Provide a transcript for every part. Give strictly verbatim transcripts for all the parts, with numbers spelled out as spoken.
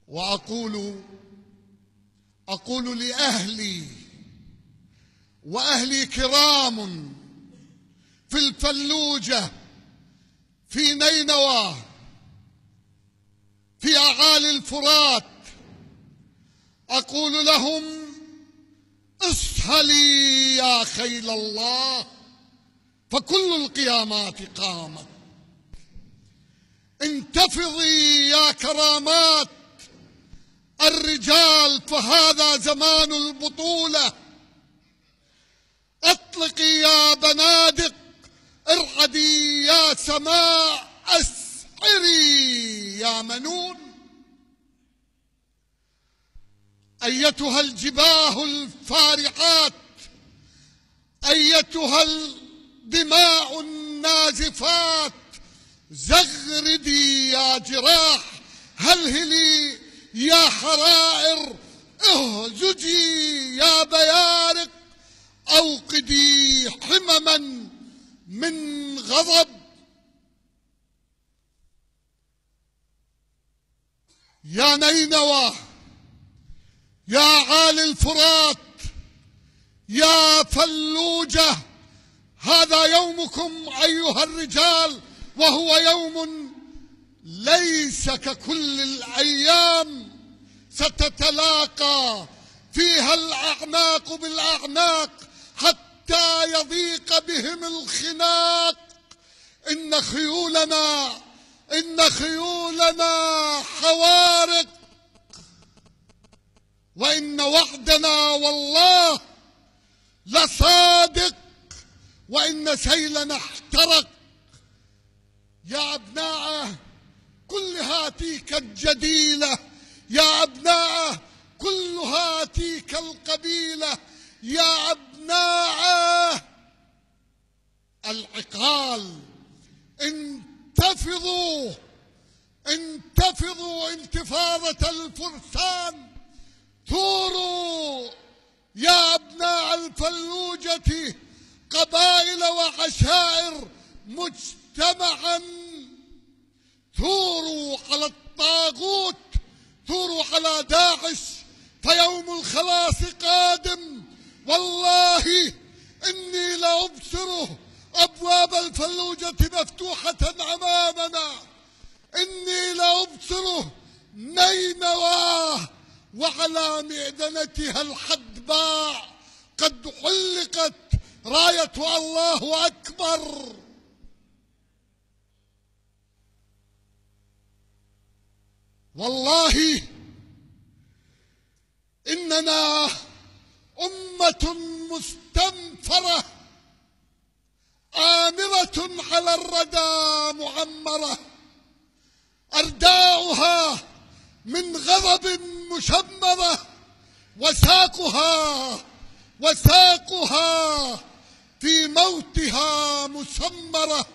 وأقول أقول لأهلي وأهلي كرام في الفلوجة، في نينوى، في أعالي الفرات، أقول لهم: اصهلي يا خيل الله، فكل القيامات قامت. انتفضي يا كرامات الرجال، فهذا زمان البطولة. اطلقي يا بنادق، ارعدي يا سماء، اسعري يا منون. أيتها الجباه الفارعات، أيتها الدماء النازفات، زغردي يا جراح، هلهلي يا حرائر، اهزجي يا بيارق، أوقدي حمما من غضب. يا نينوى، يا عالي الفرات، يا فلوجة، هذا يومكم أيها الرجال، وهو يوم ليس ككل الأيام. ستتلاقى فيها الأعناق بالأعناق حتى يضيق بهم الخناق. إن خيولنا إن خيولنا خوارق، وإن وعدنا والله لصادق، وإن سيلنا احترق. يا أبناء كلها تيك الجديلة، يا أبناء كلها تيك القبيلة، يا أبناء العقال، انتفضوا انتفضوا انتفاضة الفرسان، ثوروا يا أبناء الفلوجة، قبائل وعشائر مجتمعا، ثوروا على الطاغوت، ثوروا على داعش، فيوم الخلاص قادم. والله إني لأبصره أبواب الفلوجة مفتوحة أمامنا، إني لأبصره نينوى وعلى معدنتها الحدباء قد علقت راية الله أكبر. والله إننا أمة مستنفرة آمرة على الردى معمرة، أرداؤها من غضب مشمرة، وساقها وساقها في موتها مسمرة.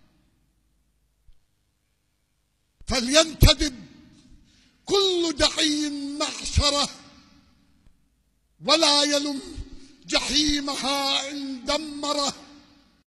فلينتدب كل دعي معشرة، ولا يلم جحيمها إن دمره.